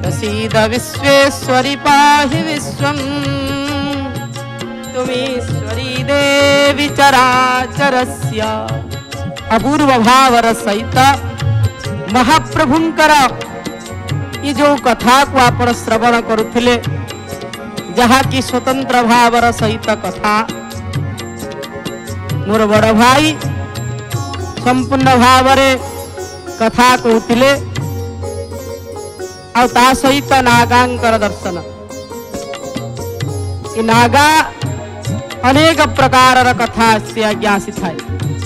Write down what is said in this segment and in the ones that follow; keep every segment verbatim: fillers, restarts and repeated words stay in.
प्रसीद विश्वेश्वरी पाहि विश्वं तुमीश्वरी देवी चराचरस्य। अपूर्व भावर सहित महाप्रभुंकर ये जो कथा को आपण श्रवण करुथिले जहा की स्वतंत्र भावर सहित कथा मोर बड़ भाई संपूर्ण भावरे कथा कहते आ सहित नागांकर दर्शन। ये नागा अनेक प्रकार कथा से आज्ञासी थाए।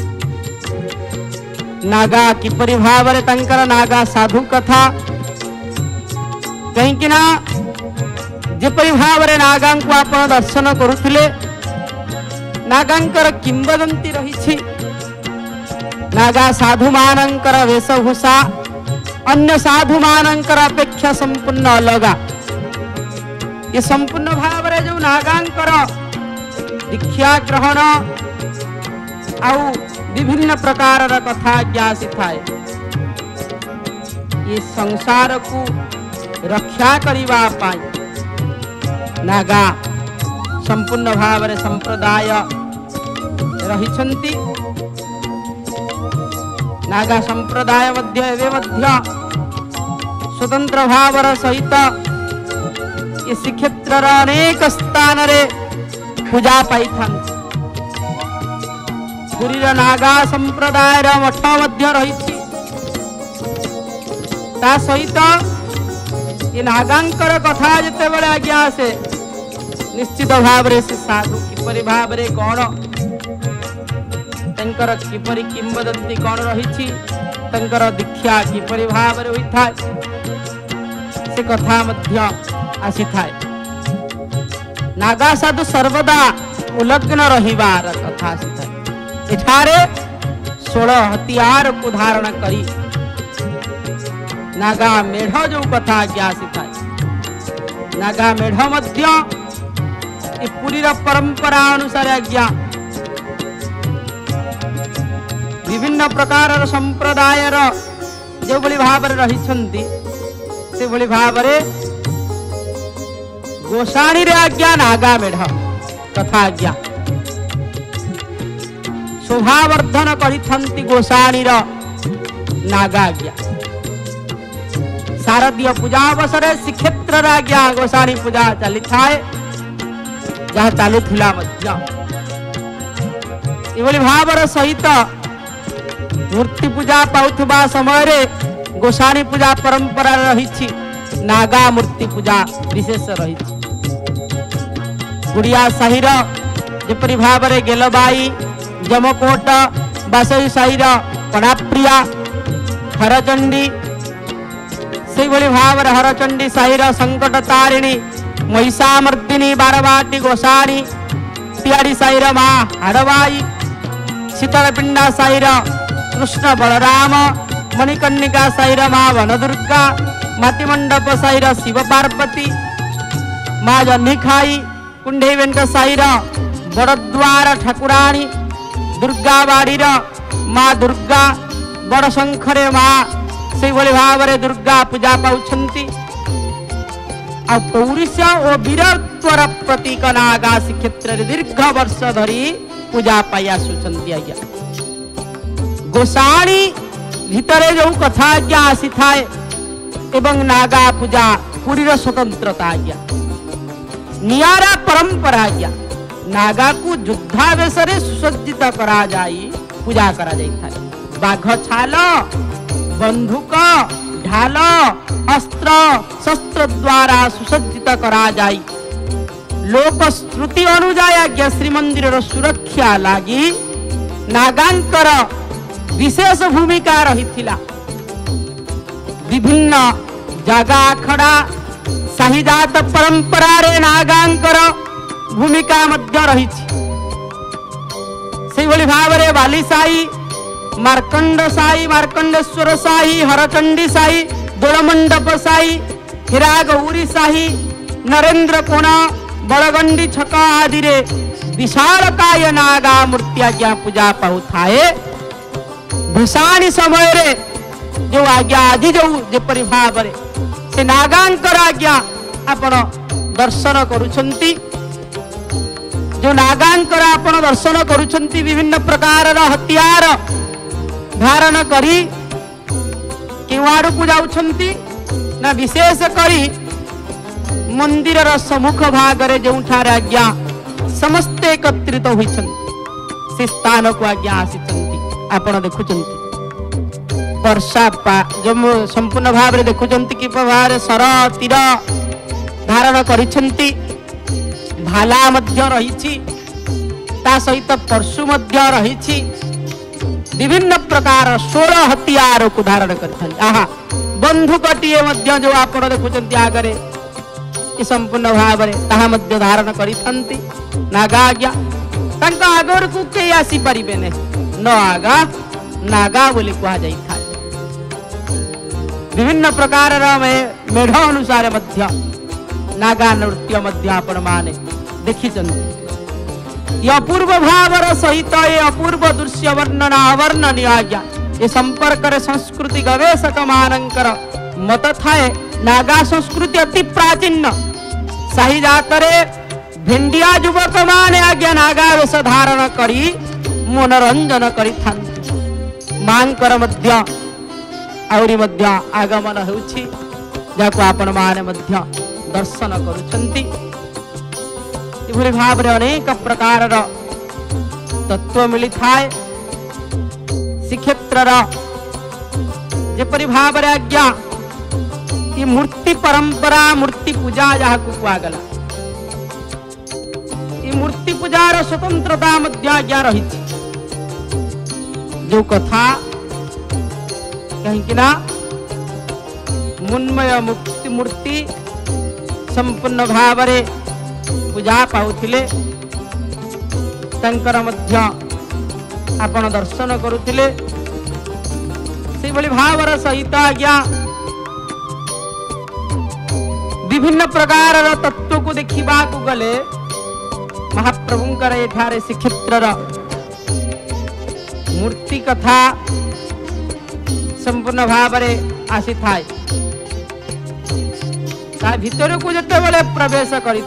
नागा किपरि भावरे तंकर नागा साधु कथा कहीं ना जेपरि भावरे नागां को आपण दर्शन करुथिले नागांकर किंवदंती रही। नागा साधु मानंकर वेशभूषा अन्य साधु मानंकर अपेक्षा संपूर्ण अलगा। ये संपूर्ण भावरे जो नागांकर दीक्षा ग्रहण आउ विभिन्न प्रकार कथा ज्ञासी थाए। ये संसार को रक्षा करिवा पाई नागा संपूर्ण भावरे संप्रदाय रहिछंती। नागा संप्रदाय मध्य एवं मध्य स्वतंत्र भावर सहित ये श्रीक्षेत्र अनेक स्थान रे पूजा पाई था। पुरी नागा संप्रदाय मठ मध्य रही ता सहित ये नागांकर कथा जिते बड़े आज्ञा से निश्चित भाव से साधु किपरि भाव रे कौन तंकर किपरि किंवदंती कौन रही तंकर दीक्षा किपरि भाव रे होई थाए से कथा मध्य आसी थाए। नागा साधु सर्वदा उलग्न रहिबार कथा आसी थाए। एठारे सोलह हथियार को धारण करी नागा मेढ़ जो कथा आसी थाए। नागा मेढ़ मध्य ये पुरी परंपरा अनुसार आज्ञा विभिन्न प्रकार संप्रदायर जो बड़ी भाव रही से बड़ी भाव गोसाणी रे आज्ञा नागा मेढ़ कथा आज्ञा शोभावर्धन करी गोसाणी रो नागा आज्ञा। शारदीय पूजा अवसर श्रीक्षेत्र आज्ञा गोसाणी पूजा चली थाए जहाँ चालू थिला मध्य एभली भावर सहित मूर्ति पूजा पाउथबा समय रे गोसाणी पूजा परंपरा रही। नागा मूर्ति पूजा विशेष रही। गुड़िया साहिर जेपरि भावरे गेलबाई जमकोट बासई साहिर पणाप्रिया हरचंडी से भाव हरचंडी साहिर संकट तारिणी महिषामर्दिनी बारवाटी गोसाणी तियाड़ी साहिर माँ हाड़बाई शीतलपिंडा साहिर कृष्ण बलराम मणिकर्णिका साहिर माँ वनदुर्गा माटीमंडप साहिर शिव पार्वती माँ जन्नीखाई कुंडे वेंक साहिर बड़द्वार ठाकुराणी दुर्गावाड़ीर माँ दुर्गा बड़ शंखरे माँ से भाव में दुर्गा पूजा पाउछंती। आ पौरुष और वीरत्वर प्रतीक नागा श्रीक्षेत्र दीर्घ वर्ष धरी पूजा पाई आसुछंती। आज्ञा गोसाणी भितरे जो कथा आज्ञा आसी थाए एवं नागा पूजा पुरीर स्वतंत्रता आज्ञा नियारा परंपरा आज्ञा। नागा को युद्धावेश सुसज्जित करा जाई पूजा करा जाई थाए। बाघ छाल बंधुक ढाल अस्त्र शस्त्र द्वारा सुसज्जित करा जाई। लोक श्रुति अनुजाय आज्ञा श्रीमंदिर सुरक्षा लागी नागांकर विशेष भूमिका रही। विभिन्न जगह आखड़ा शाहीजात परंपरा रे नागांकर भूमिका मध्य रही। से भाव में बालीसाई मार्कंड साई मार्कंडेश्वर साई हरचंडी साई दोलमंडप साई हीरा गौरी साई नरेंद्र कोण बड़गंडी छक आदि रे विशालकाय नागा मूर्ति आज्ञा पूजा पाऊ थाए। भूषाणी समय रे जो आज्ञा आदि जो जेपरि भाव रे से नागांकर आज्ञा आपण दर्शन करुछंती। जो नागांकर आपण दर्शन करुछंती विभिन्न प्रकार हथियार धारण करी केवाड़ को जाउछंती ना विशेष करी मंदिर सम्मुख भागरे जोठारे आज्ञा समस्ते एकत्रित होइछंती से स्थान को आज्ञा आसीचंती। आपण देखुचंती वर्षा पा जो संपूर्ण भाव में देखुचंती कि प्रभाव सर तीर धारण करिछंती। भाला मध्य रहिछि ता सहित परशु मध्य रहिछि विभिन्न प्रकार सोलह हथियार को धारण कर आहा बंधुकटीए मध्य जो आप देखुं आगे संपूर्ण भाव ताहा मध्य धारण करिथंती नागा आज्ञा तांका आगर को के आसी परिबे ने न आगा नागा बोली कहा जाई था। विभिन्न प्रकार मेढ़ अनुसार मध्य नागा नृत्य मध्य आपण माने देखी चंदी। ये अपूर्व भावर सहित ये अपूर्व दृश्य वर्णना अवर्णनीय आज्ञा ये संपर्क रे संस्कृति गवेषक मानकर मत थाए नागा संस्कृति अति प्राचीन साही जातरे भेंडिया युवक माने आज्ञा नागा वेश धारण करी मनोरंजन करी थांती। मांकर मध्य आउरी मध्य आगमन हेउछि जाको आपण माने मध्य दर्शन करुछंती। इभरी भाव रे अनेक प्रकार तत्व मिली थाए श्रीक्षेत्र जेपरी भाव रे आज्ञा ये मूर्ति परंपरा मूर्ति पूजा जहाँ को गला ये मूर्ति पूजार स्वतंत्रता मध्य आज्ञा रही जो कथा कहीं ना मुन्मय मुक्ति मूर्ति संपूर्ण भाव रे पूजा पाउथिले तंकर मध्य आपण दर्शन करुथिले से भली भावर सहित आज्ञा विभिन्न प्रकार तत्व को देखा गले महाप्रभुंकर एठारे श्रीक्षेत्र मूर्ति कथा संपूर्ण भाव आसी थाए भितर को जिते बड़े प्रवेश करी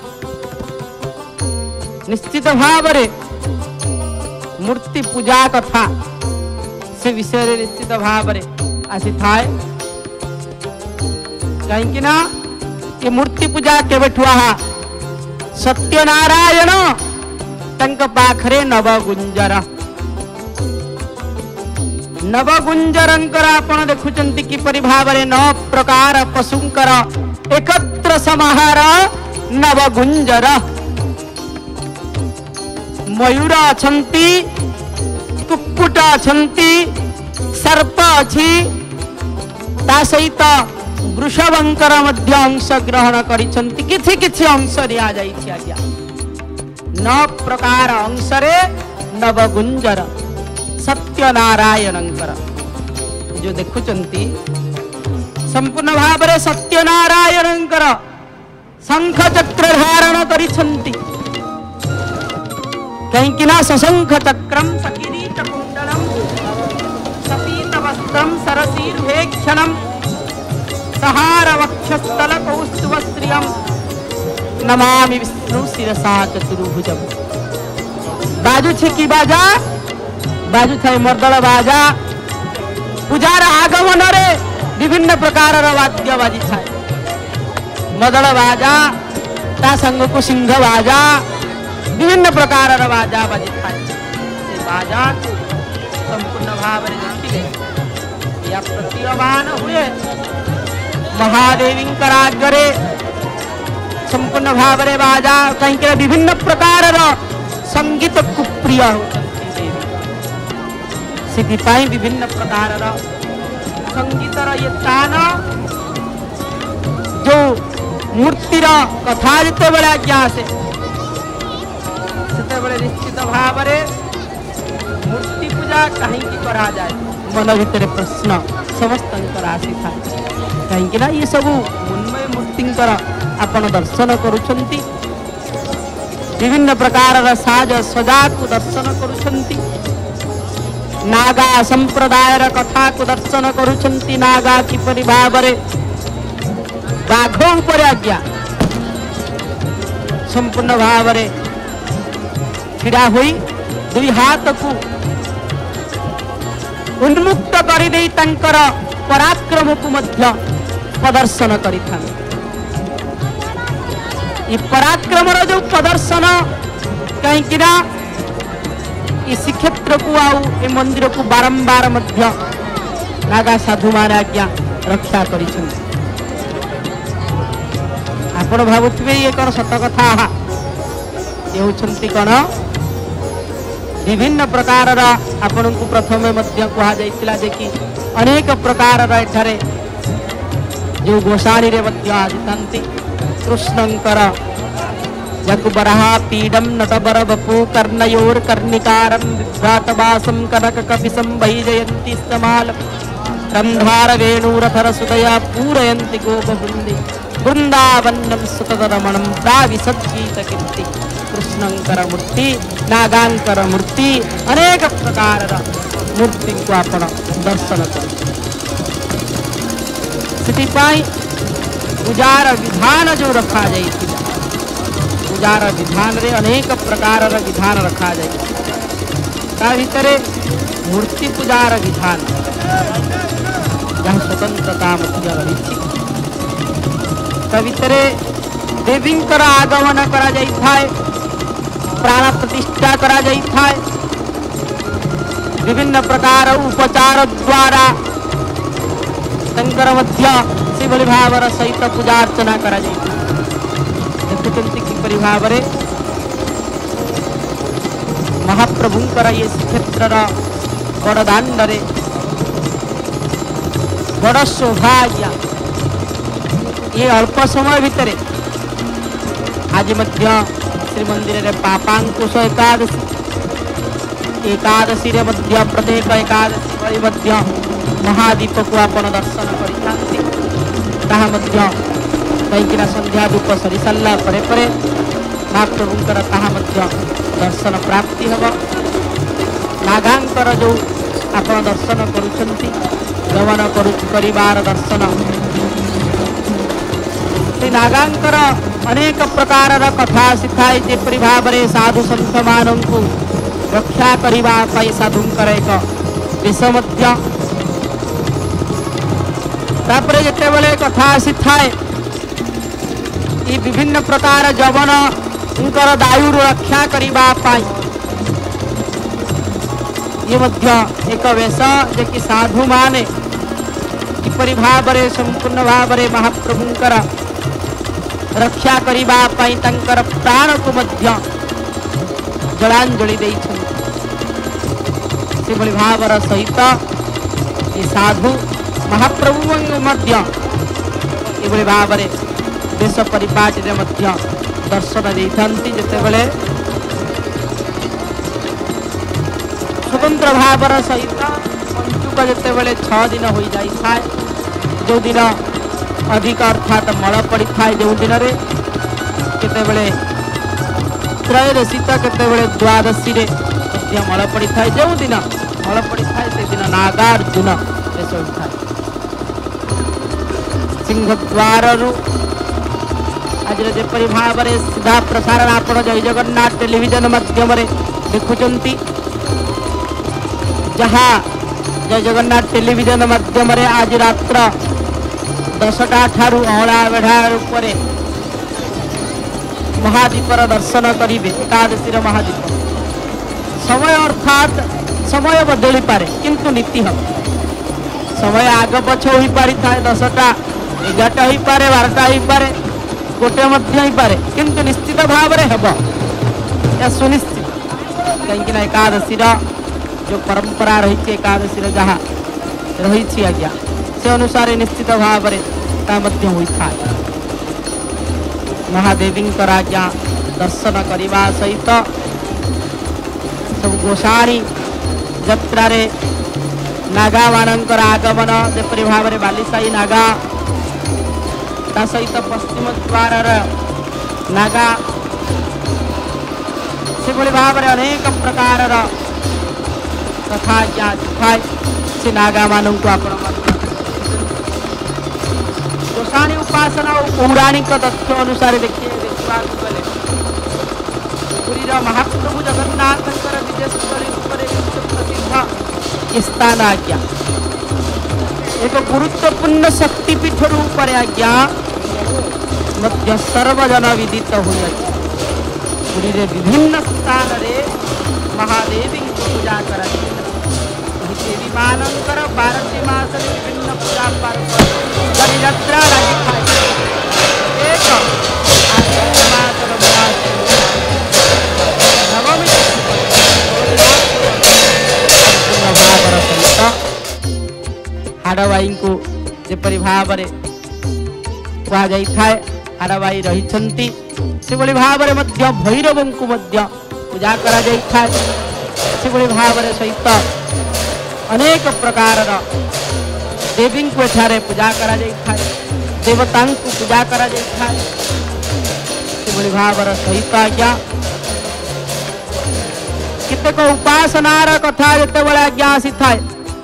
निश्चित भाव मूर्ति पूजा कथा से विषय निश्चित भाव आसी थाए कहीं ना ये मूर्ति पूजा केबेठुआ सत्यनारायण तंक पाखरे नवगुंजर नवगुंजरंकर आपण देखुचंती कि परिभाव रे नौ प्रकार पशुंकर एकत्र समाहार नवगुंजर मयूर अछंती कुक्कुट अछंती सर्प अछि ता सहित वृषभंकर मध्य अंश ग्रहण करिछंती किछि किछि अंश रिया जाइछि आज्ञा नौ प्रकार अंश रे नवगुंजर सत्यनारायणंकर जो देखुचंती संपूर्ण भाव रे सत्यनारायणंकर शंख चक्र धारण करिछंती कहीं कि ना सशंख चक्रम सकिरीट कुंडलम सपीत वस्त्रम सरसीरुहेक्षणम सहार वक्षस्थल कौस्तुभ श्रियम नमामि विष्णु शिरसा चतुर्भुजम। बाजू छिकी बाजा बाजू थाई मर्दल बाजा पूजार आगमन रे विभिन्न प्रकार वाद्य बाजी थाए मदल बाजा ता संग को सिंह बाजा विभिन्न प्रकार बाजा बाजी थाए से बाजा को संपूर्ण भाव रे देखिले या प्रतीयमान हुए महादेवी करागरे संपूर्ण भाव रे बाजा कहीं के विभिन्न प्रकार संगीत को प्रिय होती देवी विभिन्न प्रकार संगीत ये तान जो मूर्तिर कथा जिते बड़े आज्ञा से निश्चित भाव मूर्ति पूजा कहीं करा जाए मन भीतर प्रश्न समस्त आसी था कहीं ना ये सब मुन्मय मूर्तिंकर आपण दर्शन करुछंती विभिन्न प्रकार साज सजा को दर्शन करुछंती नागा संप्रदायर कथा को दर्शन करुछंती नागा किपरि भाव बाघ उपर आज्ञा संपूर्ण भाव में छिड़ा हुई दुई हाथ को उन्मुक्त कर दे तंकर पराक्रम को मध्य प्रदर्शन करिथा ये पराक्रम जो प्रदर्शन कहीं श्रीक्षेत्र को आउ ए मंदिर को बारंबार मध्य नागा साधु मान आज्ञा रक्षा कर आपण भावुवे ये कौन सत कथा ये होती कौन विभिन्न प्रकार आपण को प्रथम मध्य कहा जाइतिला जे कि अनेक प्रकार एठारे जो गोसाणी रे मध्य आदितांती कृष्णंकर जगुबरहा पीडम नटबर बपू कर्णयोर कर्णिकारम विभ्रातवासम कनक कपिसम वैजयंती समाल रंध्वार वेणुरथर सुदया पूरयंती गोपवृंदे वृंदावनम सुतरमणम प्राविसद्गीत कीर्ति कृष्णंकर मूर्ति नागांकर मूर्ति अनेक प्रकार मूर्ति को आपण दर्शन कर पूजार विधान जो रखा जाए पूजार विधान रे अनेक प्रकार विधान रखा जाए भितर मूर्ति पूजार विधान जहाँ स्वतंत्रता रही भितर देवींकर आगमन करा जाए प्राण प्रतिष्ठा करा जाए विभिन्न प्रकार उपचार द्वारा तंकर मध्य से भाव सहित पूजा अर्चना करा जाए देखुंती किपरि भाव रे महाप्रभुंकर ये श्रीक्षेत्र बड़दाण्ड रे बड़ सौभाग्य ये अल्प समय भितर आज मध्य श्रीमंदिर रे पापांकुश एकादशी एकादशी रे मध्य प्रत्येक एकादशी मध्य महादीप को आपण दर्शन करिथांती ताहा मध्य कहीं संध्या धूप सरी सारा परे परे महाप्रभुंकर ताहा मध्य दर्शन प्राप्ति हब नागांकर जो आपण दर्शन करुछंती गमन करू परिवार दर्शन से नागांकर अनेक प्रकार कथा शिखाई जेपरि भाव में साधु संत मान को रक्षा करने साधुंकर एक विष मध्य तापरे जिते बड़े कथा आसी थाए ये विभिन्न प्रकार जवन उनकर दायु रक्षा करने ये मध्य एक वेश जे कि साधु माने किपरि भाव में संपूर्ण भाव में महाप्रभुंकर रक्षा करने तंकर प्राण को मध्य जलांजलि देइछन से भली भावर सहित ये साधु महाप्रभु मध्य ये भाव में देश परिपाटी मध्य दर्शन देते जिते बड़े स्वतंत्र भावर सहित पंचुक जिते बड़े छः दिन हो जाए जो दिन अधिक अर्थात मल पड़ी था जो दिन केतबले त्रयोदशी तो केतबले द्वादशी रे मल पड़ी था जो दिन मल पड़ी था से दिन नागार्जुन बेस होता सिंहद्वार आज जपरी भाव में सीधा प्रसारण आप जय जगन्नाथ टेलीविजन माध्यम देखुंती जहाँ जय जगन्नाथ टेलीविजन माध्यम आज रात्र दसटा ठारू अहला बेढ़ार उपरे महादीपर दर्शन करेंगे एकादशी महादीप समय अर्थात समय बदली पारे किंतु नीति हम समय आग पछ हो पारि थाए दसटा एगारटा हो पारे बारटा हो पारे गोटे मध्य हो पारे किंतु निश्चित भाव में हेब या सुनिश्चित कहीं एकादशी जो परंपरा रही एकादशी जहाँ रही आज्ञा से अनुसार निश्चित भाव में होता है महादेवी आज्ञा दर्शन करने सहित सब गोसाणी जत्रा रे नागा मानकर आगमन जेपरि भाव में बालीसाई नागा ता सहित पश्चिम द्वार नागा से भाव में अनेक प्रकार कथा से नागा मान को आप गोसाणी उपासना और पौराणिक तथ्य अनुसार देखिए देखा गले पुरीर महाप्रभु जगन्नाथ विदेश प्रसिद्ध स्थान आज्ञा एक गुरुत्वपूर्ण शक्तिपीठ रूप आज्ञा मध्य सर्वजन विदित हो पुरी रे विभिन्न स्थान रे महादेवी पूजा कर देवी मानकर बारटी मास विभिन्न पूजा पार्वण यात्रा लगी एक नवमी हाड़बाई को जेपरी भाव कहुई थाए हाड़बाई रही से भाव में भैरव को पूजा करा से भाव सहित अनेक प्रकार देवी को एठारे पूजा करा देवता को पूजा करा से भाव सहित आज्ञा केतेक उपासनार कथा जिते बड़े आज्ञा आसी थाए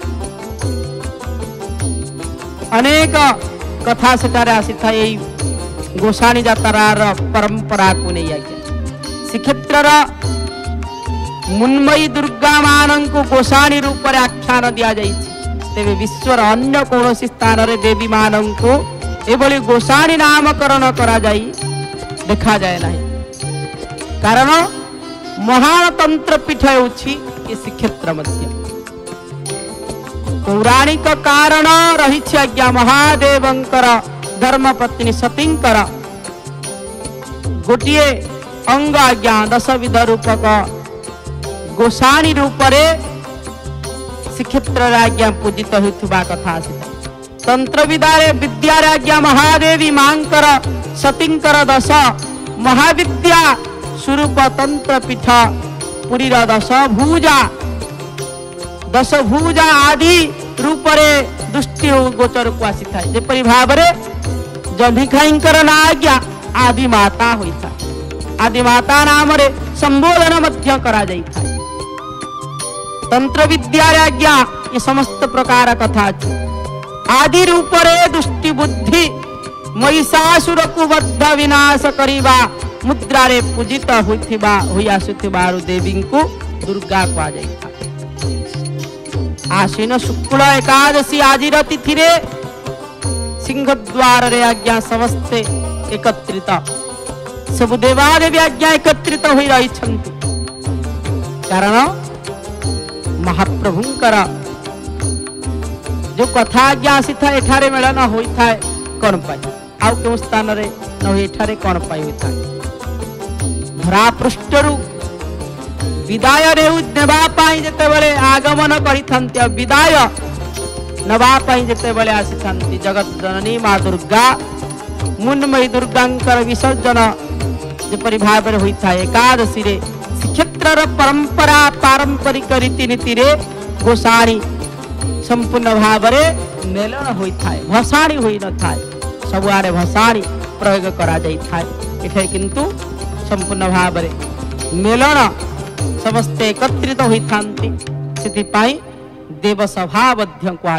अनेक कथा सेठारे आसी थाए गोसाणी जात्रार परंपरा को नहीं आज्ञा श्रीक्षेत्र मुन्मयी दुर्गा मान को गोसाणी रूप में आख्यान दि जाए तेरे विश्वर अन्य कौन स्थान रे देवी मान को एभली गोसाणी नामकरण करा जाई देखा जाए नहीं कारण महान तंत्र पीठ होछि ये श्रीक्षेत्र मध्य पौराणिक कारण रही आज्ञा महादेवंकर धर्मपत्नी सतींकर गोटे अंग आज्ञा दशविध रूपक गोसाणी रूप श्रीक्षेत्र आज्ञा पूजित होता कथा आसी तंत्र विद्या विद्या आज्ञा महादेवी मांकर सतींकर दश महाविद्या स्वरूप तंत्र पीठ पुरी दश भुजा दश भुजा आदि रूप दृष्टि गोचर को आसी था जेपरी भाव जनिखाईंकर ना आज्ञा आदि माता होता आदि माता नाम रे संबोधन मध्य करा जाई था तंत्र विद्या आज्ञा ये समस्त प्रकार कथा आदि रूप दृष्टि बुद्धि महिषासुर को बद्ध विनाश करिबा मुद्रा रे पूजित होइथिबा होई आसुथिबारु देवी को दुर्गा कहा जाई था आश्विन शुक्ल एकादशी आज तिथि रे सिंहद्वार रे आज्ञा समस्ते एकत्रित सब देवादेवी आज्ञा एकत्रित हो रही कारण महाप्रभुंकर जो कथा आज्ञा आसी था एठारे मेलन होता है कौन पाई आउ क्यों स्थान रे न हो एठारे कौन पाई होता है धरा पृष्ठरु विदाय नेबा पाई जेते बेले आगमन करिथंती विदाय नवा पाई जेते बेले आसीथंती जगत जननी मां दुर्गा मुन्मयी दुर्गांकर विसर्जन जेपरि भाव रे होइथा एकादशी रे श्रीक्षेत्र परंपरा पारंपरिक रीति नीति रे गोसाणी संपूर्ण भाव रे मेलन होइथा भसाणी होई न थाए सब आरे भसाणी प्रयोग करा जाई थाए एठे किंतु संपूर्ण भाव रे मेलन समस्ते एकत्रित होता देवसभा कह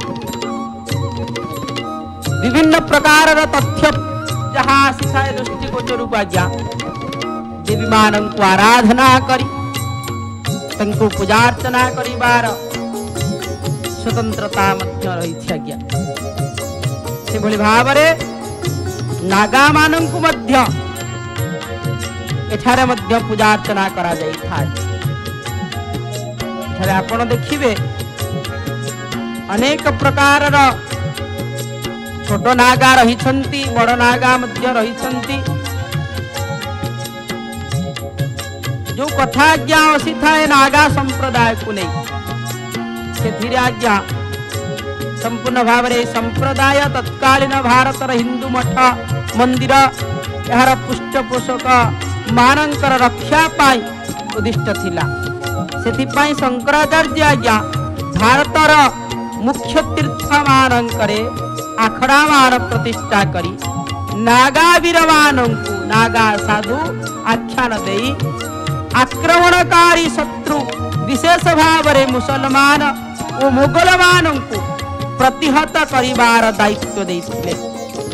विभिन्न प्रकार तथ्य जहाँ आसी था दृष्टिगोचर आज्ञा देवी मान को आराधना करी पूजार्चना करिबार स्वतंत्रता रही आज्ञा से भली भाव नागा मान मध्य एठारे मध्य पूजार्चना करा जाई था एठारे आपण देखिबे अनेक प्रकार छोट नागा रही बड़ नागा मध्य रही जो कथा आज्ञा आसी था नागा संप्रदाय को नहीं से आज्ञा संपूर्ण भाव में संप्रदाय तत्कालीन भारत हिंदू मठ मंदिर यार पृष्ठपोषक मानकर रक्षा पाई उद्दिष्ट थिला सेथिपाई शंकराचार्य आज्ञा भारतर मुख्य तीर्थ मानकरे आखड़ा मान प्रतिष्ठा करी नागा वीर मानंकु नागा साधु आख्यान देई आक्रमणकारी शत्रु विशेष भाव रे मुसलमान और मुगल मानंकु प्रतिहत करिवार दायित्व देइथिले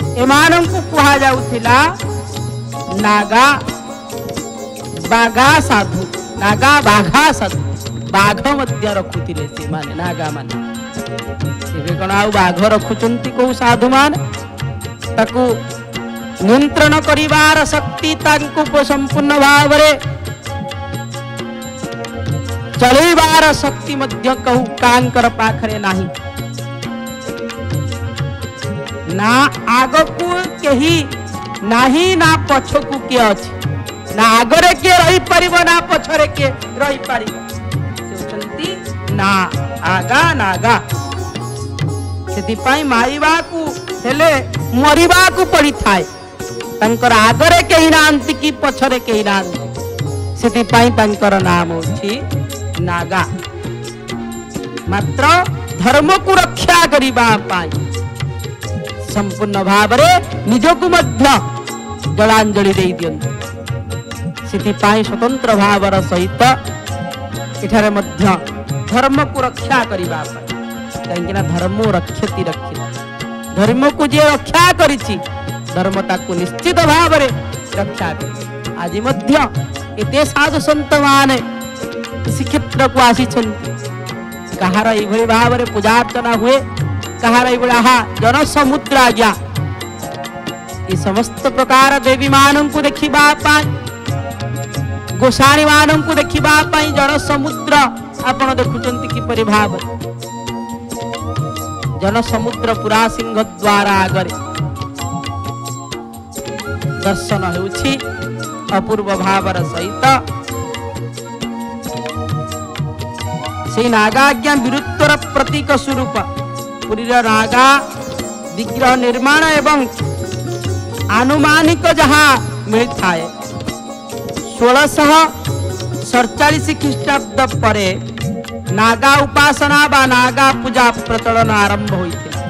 एमानंकु कुहा जाउथिला नागा बाघा साधु नागा बाघा साधु बाघ मध्य रखुथिले से माने नागा माने एबे कोन आउ बाघ रखुचंती को साधु मान ताकू नियंत्रण करिवार शक्ति तांकु संपूर्ण भाव रे चलेबार शक्ति मध्य कहू कांकर पाखरे नाही ना आगकू केही नाही ना पछकू के अछि ना आगरे के रही परिबो ना पछरे के रही परिबो से चलती ना आगा नागा सेति पाई मारिबा को हेले मरिबा को पड़ी थाए तंकर आगरे केही नांति की पछरे केही नांति सेति पाई तंकर नाम होछि नागा मात्र धर्म को रक्षा करिबा पाई संपूर्ण भाव रे निजकु मध्य जलांजलि दे दियंतु सेति पाई स्वतंत्र भावर सहित एठारे मध्य धर्म को रक्षा करिबा पाई काहेकि ना धर्म रक्षति रक्षित धर्म को जे रक्षा करिछि धर्म ताकु निश्चित भाव रे रक्षा करि आज मध्य एते साधु संत माने श्रीक्षेत्र को आसी कहार ये भाव में पूजा अर्चना हुए कहार ये जन समुद्र आज्ञा ये समस्त प्रकार देवी मान को देखा गोसाणी मान को देखा जन समुद्र आपण देखुं किपरि भाव जन समुद्र पुरा सिंह द्वार आगरे दर्शन होउछि अपूर्व भावर सहित से नागाज्ञा वीरत्वर प्रतीक स्वरूप पुरी नागा विग्रह निर्माण एवं आनुमानिक जहाँ मिलता है षोलश सड़चाश ख्रीष्टाब्द परे नागा उपासना बा नागा पूजा प्रचलन आरंभ होइथिला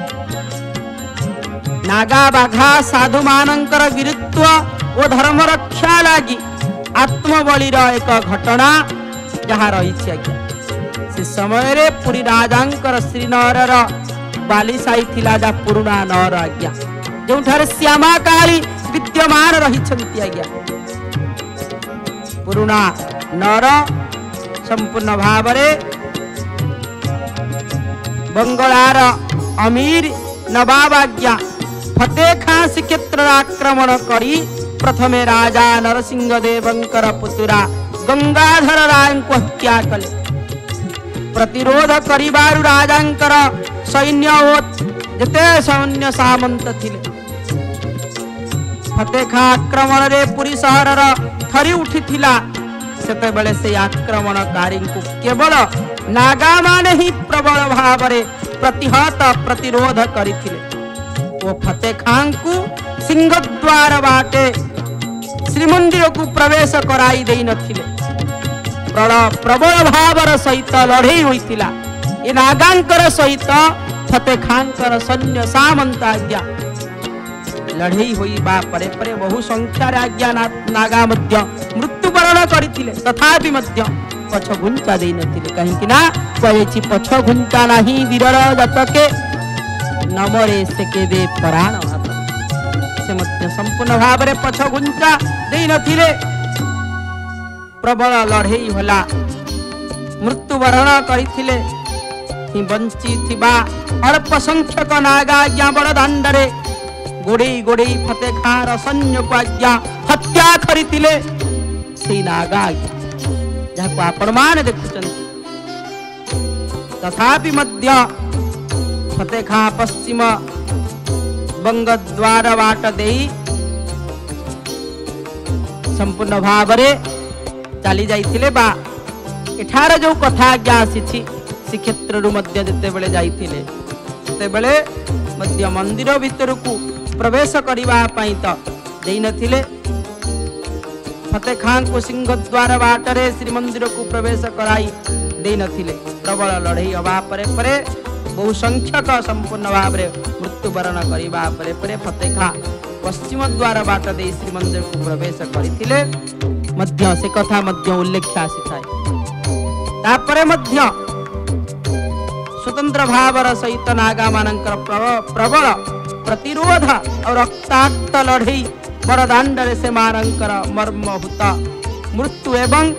नागा बाघा साधु मानंकर वीरत्व और धर्म रक्षा लगी आत्मबलिर एक घटना जहाँ रही आज्ञा से समय रे पुरी राजांकर श्रीनगर बाली साई थिला जा पुराना नर आज्ञा जोठारे श्यामा काली विद्यमान रही आज्ञा पुराना नर संपूर्ण भाव रे बंगलार अमीर नवाब आज्ञा फतेह खां श्रीक्षेत्र आक्रमण करी प्रथमे राजा नरसिंह देवंकर पुतुरा गंगाधर राय को हत्या कले प्रतिरोध करिबारु राजांकर सैन्य जते सैन्य सामंत थिले फतेह खां आक्रमण रे पुरी सहर थरी उठिथिला सेते बेले से आक्रमणकारी को केवल नागा माने ही प्रबल भाव रे प्रतिहत प्रतिरोध करिथिले वो फतेह खां को सिंह द्वार बाटे श्रीमंदिर को प्रवेश कराई देई नथिले प्रबल भावर सहित लड़ई होइतिला ए नागांकर सहित फतेह खांकर सैन्य सामंत आज्ञा लड़ई होई बा परे परे बहु संख्या रे आज्ञा नागा मध्य मृत्युवरण करथिले तथापि मध्य पछ घुंचा देई नथिले कहीं कि ना कहेछि पछ घुंचा नाही वीरर जतके नमरे से केबे प्राण से मध्य संपूर्ण भाव रे पछ घुंचा देई नथिले प्रबल लड़ई होला मृत्युवरण करथिले हि बंची थिबा अल्प संख्यक नागा आज्ञा बड़ दांडरे गोड़ेई गोड़ेई फतेह खां सैन्य को आज्ञा हत्या करथिले से नागा आज्ञा जहां आपण मान देखुचंती तथापि मध्य फतेह खां पश्चिम बंग द्वार बाट देई संपूर्ण भाव रे चली जाइथिले बा एठार जो कथा आज्ञा आसीछि श्रीक्षेत्र रु मध्य जते बेले जाइथिले तते बेले मध्य मंदिर भीतर को प्रवेश करिबा पई त देई नथिले फतेह खां को सिंह द्वार बाटरे श्री मंदिर को प्रवेश कराई देई नथिले प्रबल लड़ई हवा परे परे बहु संख्यक संपूर्ण भाव रे मृत्युवरण करिबा परे परे फतेह खां पश्चिम द्वार बाट दे श्री मंदिर को प्रवेश करथिले मध्य से कथा मध्य उल्लेख आसी थाए तापरे मध्य स्वतंत्र भावर सहित नागा मानकर प्रबल प्रतिरोध और रक्ताक्त लड़ई बड़दाण्डरे से मानकर मर्मभूत मृत्यु एवं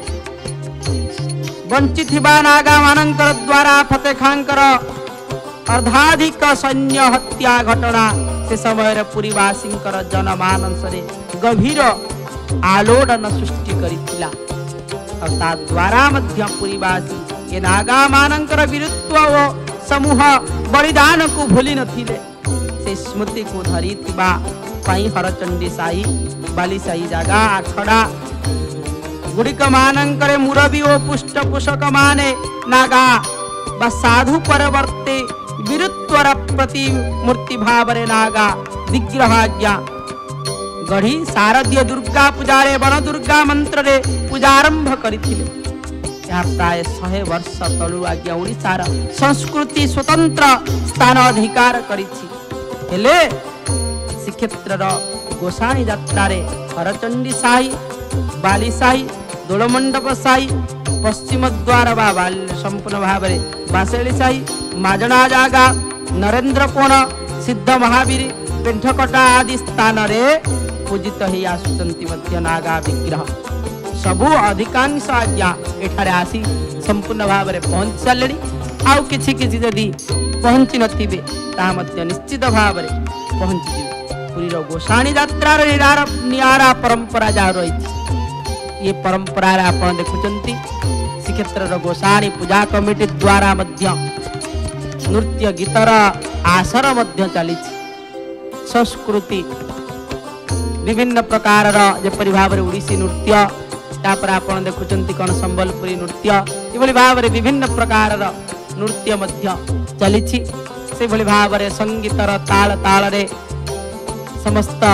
बंची नागा मानकर द्वारा फतेह खानकर अर्धाधिक सैन्य हत्या घटना से समय पुरीवासी जनमानस गभीर आलोड़न सृष्टि करिथिला और ता द्वारा मध्य पुरीवासी ये नागा मानकर वीरत्व ओ समूह बलिदान को भूली नथिले से स्मृति को धरी थिबा पाई हरचंडी साई बाली साई जागा आखड़ा गुड़िक मानकर मुरबी ओ पुष्ट पोषक माने नागा बा साधु परवर्ते वीरत्वर प्रति मूर्ति भावरे नागा विग्रह आज्ञा गढ़ी शारदीय दुर्गा पूजारे बन दुर्गा मंत्र रे पूजारंभ करिथिले या प्राय सौ वर्ष तलु आज्ञा ओडिसार संस्कृति स्वतंत्र स्थान अधिकार करिछि हेले श्रीक्षेत्र गोसाणी यात्रा रे हरचंडी साई बाली साई दोलमंडप साई पश्चिम द्वार बा संपूर्ण भाव बासेली साई माजना जागा नरेंद्र कोण सिद्ध महावीर पेंठकटा आदि स्थान रे पूजित ही आसुचंती मध्य नागा विग्रह सबु अधिकांश आज्ञा एठारे आसी संपूर्ण भाव में पहुंच सारे आउ किछि किछि जदि पहुंची नथिबे ता मध्य निश्चित भाव में पहुंची जिवे पुरीर गोसाणी यात्रा रे निरार नियारा परंपरा जा रही ये परंपरा रे आपण देखुचंती श्रीक्षेत्र गोसाणी पूजा कमिटी द्वारा मध्य नृत्य गीतर आसर मध्य चली संस्कृति विभिन्न प्रकार जेपरि भाव ओडिसी नृत्य तापर आपण देखुचंती कौन संबलपुरी नृत्य ये भाव विभिन्न प्रकार नृत्य मध्य चली से भाव संगीतर ताल ताल रे समस्त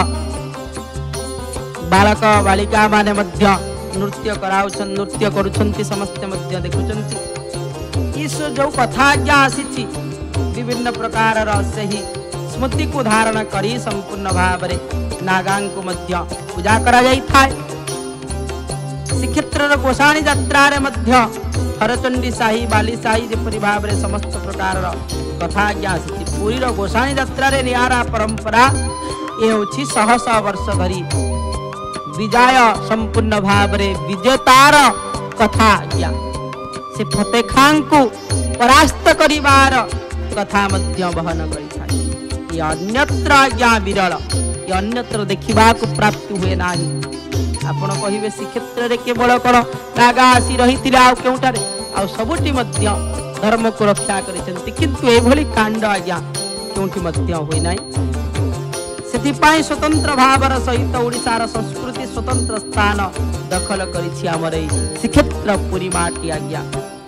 बालक बालिका माने मध्य नृत्य कराउछन नृत्य करुछंती समस्त मध्य देखुचंती इस जो कथा आज्ञा आसी विभिन्न प्रकार से ही स्मृति को धारण करी संपूर्ण भाव रे नागां को मध्य पूजा करा जाई थाए श्रीक्षेत्र गोसाणी यात्रा रे मध्य हरचंडी साही बाली साही जेपरि भाव रे समस्त प्रकार कथा आज्ञा आसी पुरीर गोसाणी यात्रा रे नियारा परंपरा ये होछि शह शह वर्ष धरी विजय संपूर्ण भाव रे विजेतार कथा आज्ञा से फतेह खान को परास्त करिवार कथा मध्य बहन करिथाय ये अन्यत्र आज्ञा विरल ये अन्यत्र देखिबा को प्राप्त हुए नाही आपण कहिबे श्रीक्षेत्र रे केवल कोन नागा आसी रहितिला आ केउटारे आ सबुटी मध्य धर्म को रक्षा करिसेंती किंतु ए भली कांड आज्ञा केउठी मध्य होई नाही सेथिपाई स्वतंत्र भावर सहित ओडिसार संस्कृति स्वतंत्र स्थान दखल करिछि हमर ए श्रीक्षेत्र पुरी माटी आज्ञा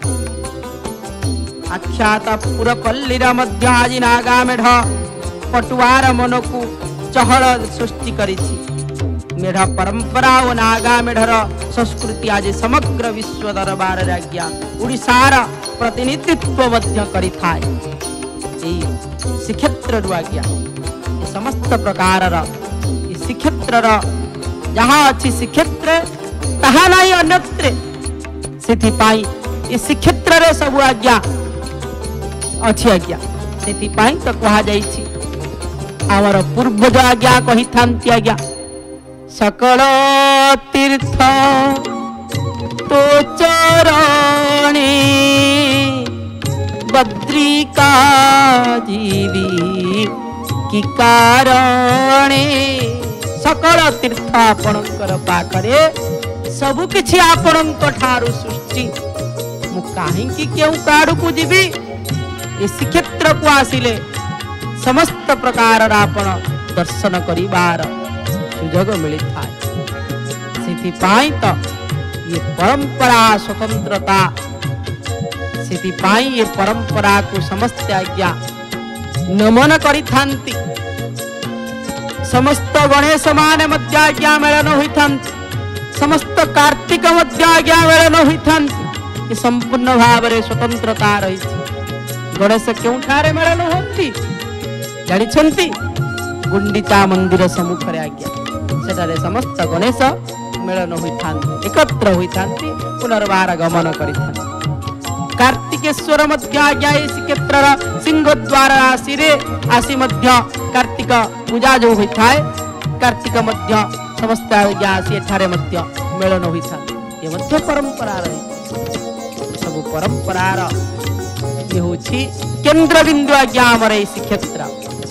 आख्यात पुरपल्लीर मध्य आज नागा मेढ पटुआर मन को चहल सृष्टि करिछि मेढ परंपरा और नागा मेढर संस्कृति आज समग्र विश्व दरबार रे आज्ञा ओडिसार प्रतिनिधित्व मध्य करिथाय ए श्रीक्षेत्र रु आज्ञा समस्त प्रकार श्रीक्षेत्र जहाँ अच्छी श्रीक्षेत्र ताहा नहीं अन्यत्र सेथिपाई ये श्रीक्षेत्र रे सब आज्ञा अच्छी आज्ञा सेथिपाई तो कहा जाइछि आवर पूर्वज आज्ञा कही थांती आज्ञा सकल तीर्थ तो चरणे बद्रिका जीवी कि कारणे सकल तीर्थ आपणकर पाखरे सबु किछि आपणक ठारु सृष्टि मु काहेकि केउ काडु को जीवी ए श्रीक्षेत्र को आसिले समस्त प्रकार आपण दर्शन करिबार सुजोग मिलिथा सेथिपाई तो ये परंपरा स्वतंत्रता सेथिपाई ये परंपरा को समस्त आज्ञा नमन करिथांती समस्त गणेश मान मध्य आज्ञा मेलन होइथांती समस्त कार्तिक मध्य आज्ञा मेलन होइथांती ये संपूर्ण भाव रे स्वतंत्रता रही गणेश केउठारे मेलन होंती जानि छंती गुंडीचा मंदिर सम्मुख रे आज्ञा सेटारे समस्त गणेश मेलन होइथांती एकत्र होइथांती पुनर्वार गमन करिथांती कार्तिकेश्वर मध्य आज्ञा श्रीक्षेत्र सिंह द्वार आसी रे आसी मध्य कार्तिक पूजा जो होता है कार्तिक मध्य समस्त आज्ञा आसी एठारे मध्य मेलन होता ये मध्य परंपरा रही सब परंपरा ये होची केंद्र बिंदु आज्ञा आमर ये श्रीक्षेत्र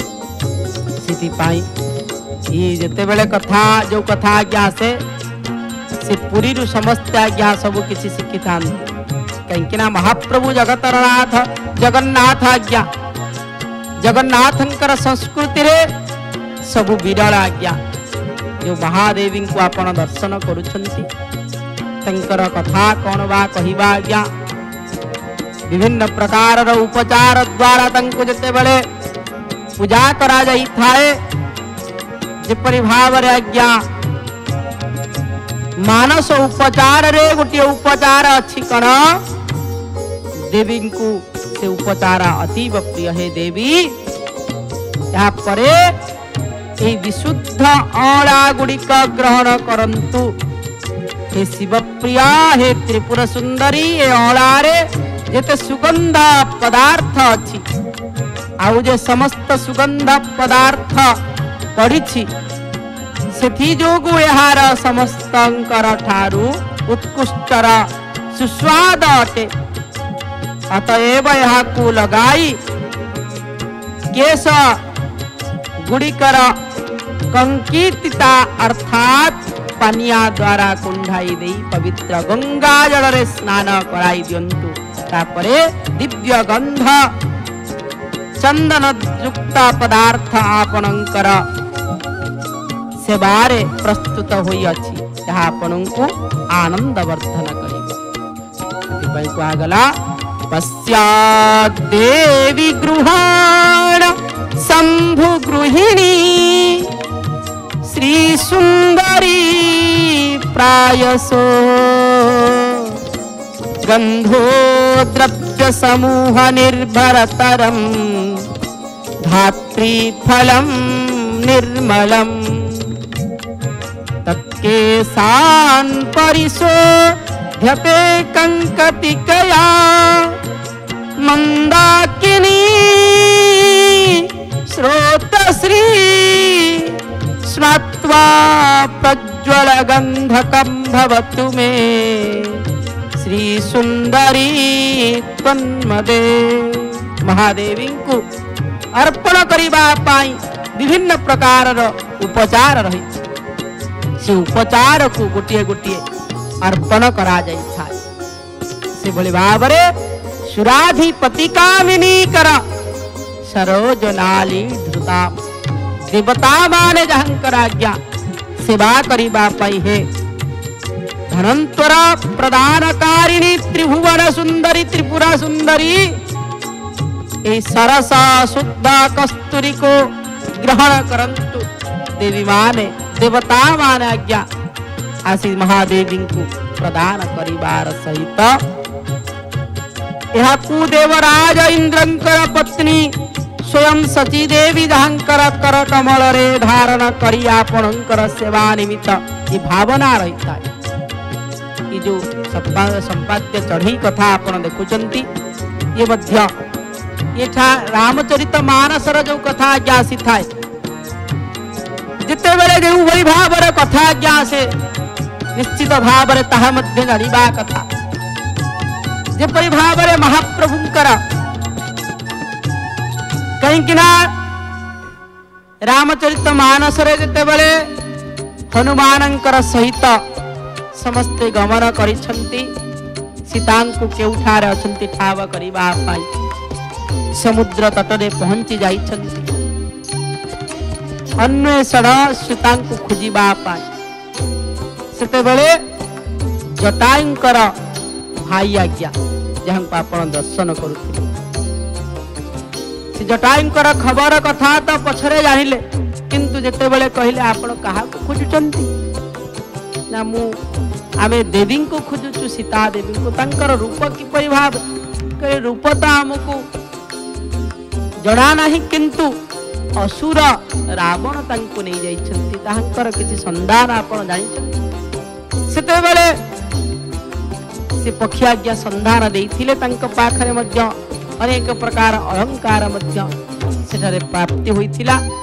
ये जिते बेले कथा जो कथा आज्ञा से से पुरी रु समस्त आज्ञा सब किसी शिखी था कहीं महाप्रभु जगतरनाथ जगन्नाथ आज्ञा जगन्नाथंकर संस्कृति रे सब विरल आज्ञा जो महादेवी को आपण दर्शन करुछंती तंकर कथा कौन बा कहिबा आज्ञा विभिन्न प्रकार उपचार द्वारा तंको जते बेले पूजा करा जाई थाए जेपरि भाव रे आज्ञा मानस उपचार रे गोटे उपचार अच्छी कण देवी को से उपचार अतीव प्रिय है देवी यहाँ पर ये विशुद्ध अला गुड़िक ग्रहण करंतु हे शिव प्रिया हे त्रिपुर सुंदरी ए अला रे जेते सुगंध पदार्थ अच्छी आउ जे समस्त सुगंध पदार्थ पड़ी से जोगु यार समस्तंकर ठारू उत्कृष्टर सुस्वाद अटे अतएव यहाँ को लगाई केश गुड़िकर कंकीर्तिता अर्थात पानिया द्वारा कुंडाई दे पवित्र गंगा जल रे स्नान कराई दियंतु तापरे दिव्य गंध चंदन युक्त पदार्थ आपणकर सेवारे प्रस्तुत होई अछि जहाँ आपनଙ୍କୁ आनंद वर्धन करिबो आगला पश्चात् देवी गृहाण शंभु गृहिणी श्री सुंदरी प्रायसो गंधो द्रव्य समूह निर्भरतरम धात्री फलम निर्मलम तत्केशान परिशोध्यते कंकटिकया मंदाकिनी स्रोतश्री स्मत्वा प्रज्वल गंधकं भवतु मे श्री सुंदरी तन्मदे महादेवी को अर्पण करिबा पाई विभिन्न प्रकार उपचार रही से उपचार को गोटे गोटे अर्पण करा जाई था से भली भाव रे सुराधिपति कामिनी कर सरोज नाली धृता देवता माने जहंकर आज्ञा सेवा करिबा पाई है धनंतर प्रदानकारिणी त्रिभुवन सुंदरी त्रिपुरा सुंदरी ए सरस शुद्ध कस्तूरी को ग्रहण करंतु देवी माने देवता माने आज्ञा आसी महादेवी को प्रदान करिबार सहित यह कुदेवराज इंद्रंकर पत्नी स्वयं सची देवी जहांकर कर कमल रे धारण करी आपणकर सेवा निमित्त ये भावना रहता है ये जो संपाद्य चढ़ी कथा आपण देखुचंती ये मध्य एठा रामचरित मानसर जो कथा आज्ञा आसी थाए जिते बेले जो वही भाव रे कथा आज्ञा से निश्चित भाव रे ताहा मध्य जानिबा कथा जेपरि भाव रे महाप्रभुंकर कहीं कि ना रामचरित मानस रे जिते बेले हनुमानंकर सहित समस्ते गमन करिछंती सीतांकु केउठारे अछंती ठाव करिबा पाई समुद्र तट रे पहुंची जाइछंती अन्वेषण सीतांकु खोजिबा पाई सेते बेले जटायुंकर भाई आज्ञा जहां को आपण दर्शन करुथिले से जटायुंकर खबर कथा तो पछरे जानिले किंतु जेते बेले कहिले आपण कहा को खोजुचंती ना मु आमे देवी को खोजुचु सीता देवी को तंकर रूप किपरि भाव के रूप तो हमको जना नहीं किंतु असुर रावण तांको नहीं जाइछंती तांकर किछि संधान आपण जानिछंती सेते बेले से पक्षी आज्ञा संधान देइथिले तांक पाखरे मध्य अनेक प्रकार अलंकार मध्य सेठारे प्राप्ति होइथिला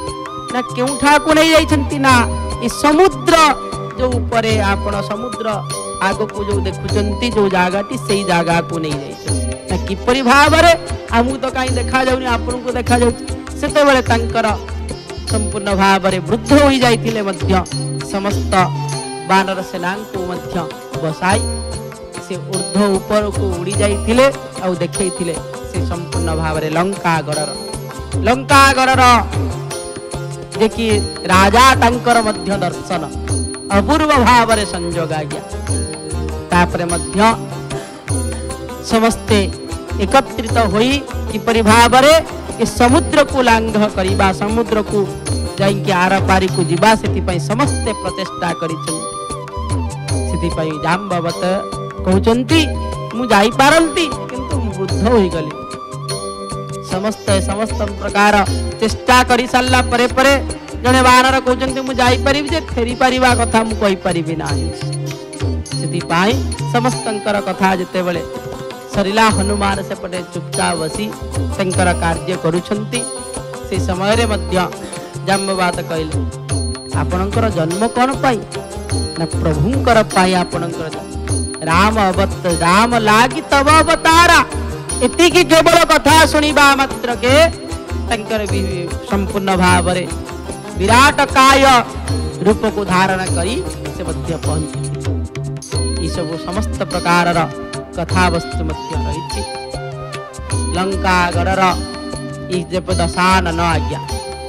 ना केउठा को नहीं जाइछंती ना ई समुद्र जो ऊपर आपण समुद्र आग को जो देखुचंती जो जागाटी सेई जागा को नहीं जाइछंती ना किपरि भाबरे आमु तो काई देखा जाउनी आपन को देखा जाउ सेते बेले तांकर संपूर्ण भाबरे वृद्ध होई जाइथिले मध्य समस्त बानर सेना को मध्य बसाई से ऊर्ध्व ऊपर को उड़ी जाइथिले आ देखैथिले से संपूर्ण भाबरे लंका गड़र लंका गड़र देखि राजा तांकर मध्य दर्शन अपूर्व भावरे संजोग आज्ञा तापरे मध्य समस्ते एकत्रित होई किपरि भावरे ए समुद्र को लांघ करिबा समुद्र को जाइके आर पारी को जीवा सेति पई समस्ते प्रचेष्टा करिछन सेति पई जाम्बवत कहउचंती मु जाई पारंती किंतु वृद्ध होई गली समस्त समस्त प्रकार चेष्टा करि सारला परे परे जने बानर कहउचंती मु जाई परिबि जे फेरी परिबा कथा मु कहि परिबि नाही सेति पई समस्तंकर कथा जते बेले सरिला हनुमान से पटे चुपचाप बसी तंकर कार्य करुछंती से समय रे मध्य जाम्बवात कहले आपणकर जन्म कोन पाई ना प्रभुंकर पाई आपणकर राम अवत राम लागी तब अवतारा इति की केवल कथा सुनिबा मात्र के तंकर संपूर्ण भावरे विराट काय रूप को धारण करी से मध्य पहुंची ई सब समस्त प्रकार कथा वस्तु मध्य रही लंका गड़र दशान न आज्ञा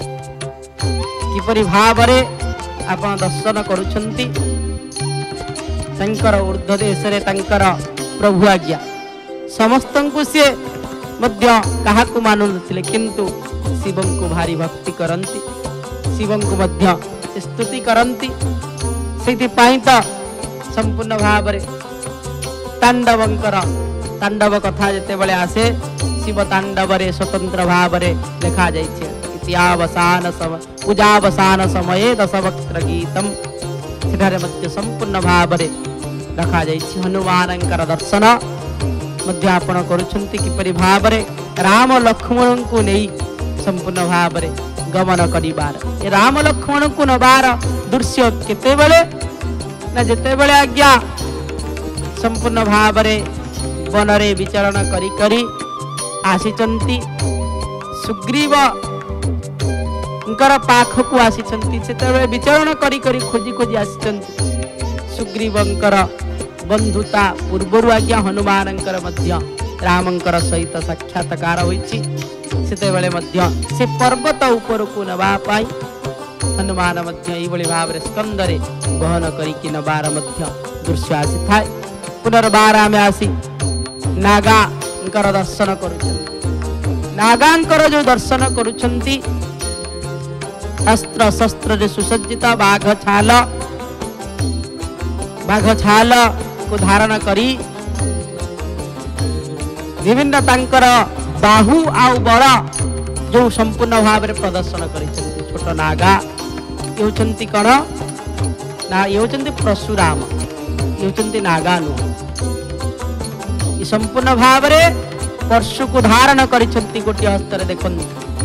किपरि भावरे आपण दर्शन करुछंती तंकर ऊर्ध्व देश रे तंकर प्रभु आज्ञा समस्तन को से मध्य कहा को मानु नथिले किंतु शिवं को भारी भक्ति करंती शिवं को मध्य स्तुति करंती सेति पाई त संपूर्ण भावरे तांडवंकर तांडव कथा जते बेले आसे शिव तांडवरे स्वतंत्र भावरे लिखा जाइछे इतिहावसान समय पूजावसान समय दशवक्त्र गीतम सेठारे मध्य संपूर्ण भावरे रखा जाइछे हनुमानंकर दर्शन मध्य आपण करुछंती किपरि भावरे राम लक्ष्मण को नहीं संपूर्ण भावरे गमन करिबार ए राम लक्ष्मण को नबार दृश्य केते बेले ना जेते बेले आज्ञा संपूर्ण भावरे वनरे विचरण करी करी आसीचंती सुग्रीव उनकर पाख को आसीचंती सेते विचरण करी करी खोजी खोजी आसीचंती सुग्रीवंकर बंधुता पूर्वरु आज्ञा हनुमानंकर मध्य रामंकर सहित साक्षात्कार होईची सेते बेले मध्य से पर्वत ऊपर को नबा पाई हनुमान मध्य एई बळी भावरे स्कंदरे बहन करी कि नबार मध्य दृश्य आसी थाए पुनर्बार आमे आसी नागा दर्शन करुछंती नागांकर जो दर्शन करुछंती अस्त्र शस्त्र रे सुसज्जित बाघ छाल बाघ छाल को धारण करी विभिन्न तांकर बाहु आउ बड़ जो संपूर्ण भाव में प्रदर्शन करिछंती छोट नागा येउछंती कण ना येउछंती परशुराम येउछंती नागा नु ई संपूर्ण भाव में परशु को धारण करिछंती गोटे हस्तर देखन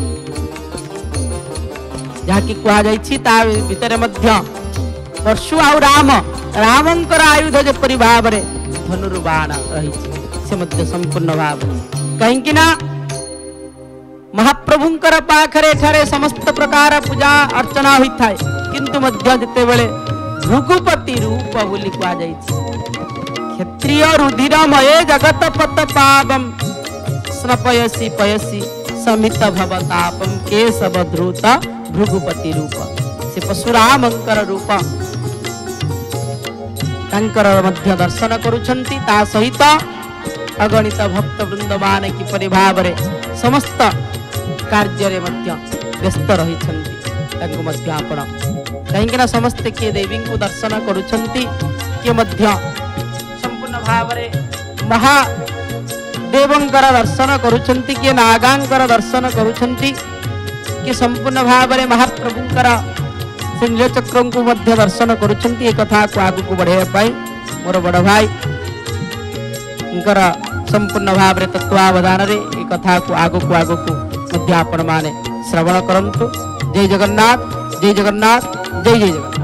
जहाँकि कहा जाइछि ता भितर मध्य परशु आउ राम रामंकर आयुध जेपरि भाव में धनुर्बाण रही से मध्य संपूर्ण भाव कहीं ना महाप्रभुंकर पाखरे ठारे समस्त प्रकार पूजा अर्चना होता है किंतु मध्य जिते बेले भृगुपति रूप बोली कहा जाइछि क्षत्रिय रुधिरमय जगत पत पावम स्नपयसी पयसी समित भवतापम केशव ध्रुत भृगुपति रूप से परशुरामंकर रूप तांकर मध्य दर्शन करुछंती ता सहित अगणित भक्त वृंदमान किपरि भावरे समस्त कार्य रे मध्य व्यस्त रही तांको मध्य आपण कहीं समस्ते किए देवी को दर्शन करुछंती किए मध्य संपूर्ण भावरे महादेवंकर दर्शन करुछंती किए नागांकर दर्शन करुछंती कि संपूर्ण भावरे महाप्रभुंकर सिंह चक्र को मध्य दर्शन करुछंती एक कथा को आगु को बढ़ाइबा पाई मोर बड़ भाई उनकर संपूर्ण भावरे तत्वावधान रे एक कथा को आगु को आगु को मध्य आपण माने श्रवण करंतु। जय जगन्नाथ जय जगन्नाथ जय जय जगन्नाथ।